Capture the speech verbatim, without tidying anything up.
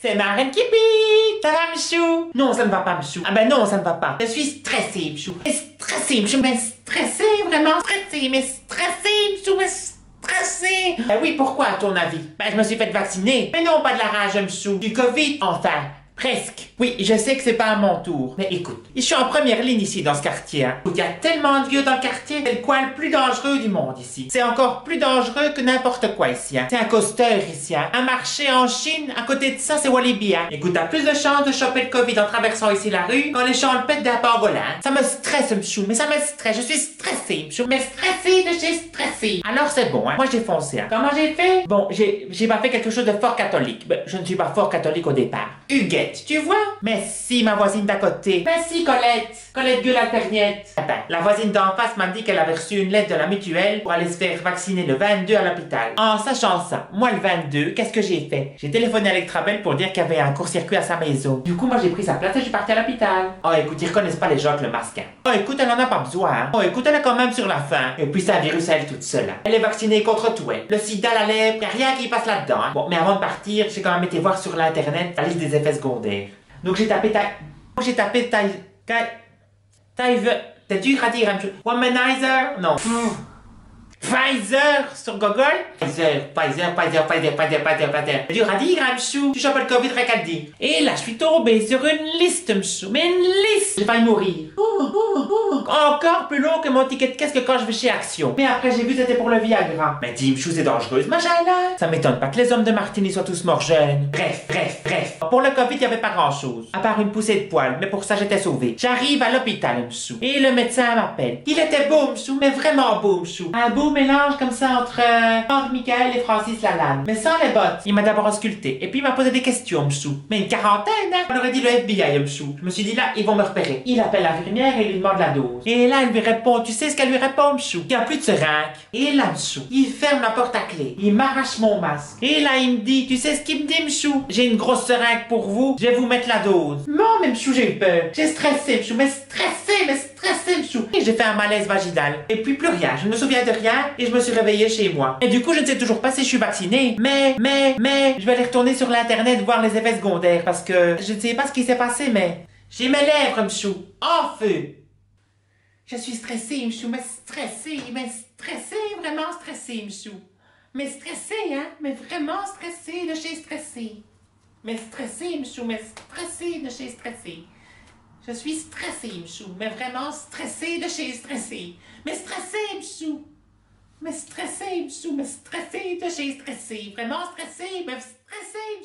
C'est ma reine qui pique. Ça va, Michou? Non, ça ne va pas, Michou. Ah ben non, ça ne va pas. Je suis stressée, Michou. Mais stressée, Michou, mais stressée, vraiment stressée, mais stressée, Michou, mais stressée. Ben oui, pourquoi, à ton avis? Ben, je me suis fait vacciner. Mais non, pas de la rage, Michou. Du Covid, enfin. Presque. Oui, je sais que c'est pas à mon tour. Mais écoute, je suis en première ligne ici dans ce quartier. Hein. Il y a tellement de vieux dans le quartier. C'est le coin le plus dangereux du monde ici. C'est encore plus dangereux que n'importe quoi ici. Hein. C'est un coaster ici. Hein. Un marché en Chine. À côté de ça, c'est Walibi. Hein. Écoute, t'as plus de chances de choper le Covid en traversant ici la rue qu'en léchant le pet d'un pangolin. Ça me stresse, Mchou. Mais ça me stresse. Je suis stressée, Mchou. Mais stressée de chez stressée. Alors c'est bon. Hein. Moi, j'ai foncé. Hein. Comment j'ai fait? Bon, j'ai j'ai pas fait quelque chose de fort catholique. Ben, je ne suis pas fort catholique au départ. Huguette. Tu vois? Mais si, ma voisine d'à côté. Mais si, Colette. Colette gueule alterniette. Attends, la voisine d'en face m'a dit qu'elle avait reçu une lettre de la mutuelle pour aller se faire vacciner le vingt-deux à l'hôpital. En sachant ça, moi le vingt-deux, qu'est-ce que j'ai fait? J'ai téléphoné à Electrabel pour dire qu'il y avait un court-circuit à sa maison. Du coup, moi j'ai pris sa place et je suis parti à l'hôpital. Oh écoute, ils reconnaissent pas les gens avec le masque. Hein. Oh écoute, elle en a pas besoin. Hein. Oh écoute, elle est quand même sur la faim. Et puis c'est un virus à elle toute seule. Hein. Elle est vaccinée contre tout. Hein. Le sida, la lèpre, y a rien qui passe là-dedans. Hein. Bon, mais avant de partir, j'ai quand même été voir sur l'internet la liste des effets secondaires. Donc j'ai tapé taille... J'ai tapé taille... Taille... Taille... T'es dur à dire, hein, Womanizer? Non. Pfizer sur Google? Pfizer, Pfizer, Pfizer, Pfizer, Pfizer, Pfizer, Pfizer. C'est dur à dire, hein, Mchou. Tu chopes le Covid, rien qu'à le dire. Et là, je suis tombée sur une liste, Mchou. Mais une liste! J'ai failli mourir. Oh, oh, oh. Encore plus long que mon ticket de caisse que quand je vais chez Action. Mais après, j'ai vu que c'était pour le Viagra. Mais dis, Mchou, c'est dangereux, ce machin-là. Ça m'étonne pas que les hommes de Martini soient tous morts jeunes. Bref, bref, bref. Pour le Covid, il n'y avait pas grand-chose. À part une poussée de poils. Mais pour ça, j'étais sauvée. J'arrive à l'hôpital, Mchou. Et le médecin m'appelle. Il était beau, Mchou, mais vraiment beau, Mchou. Un beau mélange comme ça entre euh, Henri Michael et Francis Lalanne. Mais sans les bottes. Il m'a d'abord ausculté. Et puis il m'a posé des questions, Mchou. Mais une quarantaine, hein. On aurait dit le F B I, Mchou. Je me suis dit là, ils vont me repérer. Il appelle l'infirmière et il lui demande la dose. Et là, elle lui répond. Tu sais ce qu'elle lui répond, Mchou? Il n'y a plus de seringue. Et là, Mchou, il ferme la porte à clé. Il m'arrache mon masque. Et là, il me dit, tu sais ce qu'il me dit, Mchou? J'ai une grosse seringue pour vous. Je vais vous mettre la dose. Non, mais Mchou, j'ai eu peur. J'ai stressé, Mchou. Mais stressé, mais stressé, Mchou. Et j'ai fait un malaise vaginal. Et puis plus rien. Je ne me souviens de rien et je me suis réveillée chez moi. Et du coup, je ne sais toujours pas si je suis vaccinée. Mais, mais, mais, je vais aller retourner sur l'internet voir les effets secondaires parce que je ne sais pas ce qui s'est passé, mais j'ai mes lèvres, Mchou, en feu. Je suis stressée, Mchou, mais stressée, mais stressée, vraiment stressée, Mchou. Mais stressée, hein, mais vraiment stressée de chez stressée. Mais stressée, Mchou, mais stressée de chez stressée. Je suis stressée, Mchou, mais vraiment stressée de chez stressée. Mais stressée, Mchou. Mais stressée, Mchou, mais stressée de chez stressée. Vraiment stressée, mais stressée,